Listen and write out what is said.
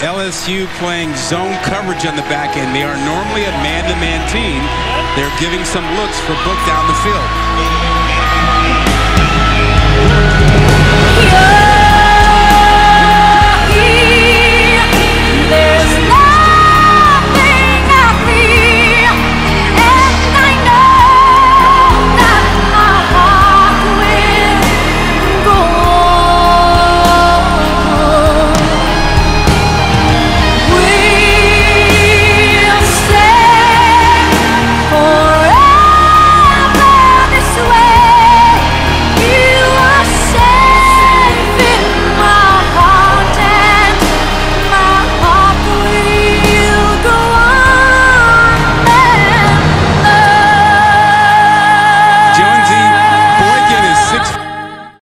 LSU playing zone coverage on the back end. They are normally a man-to-man team. They're giving some looks for Book down the field.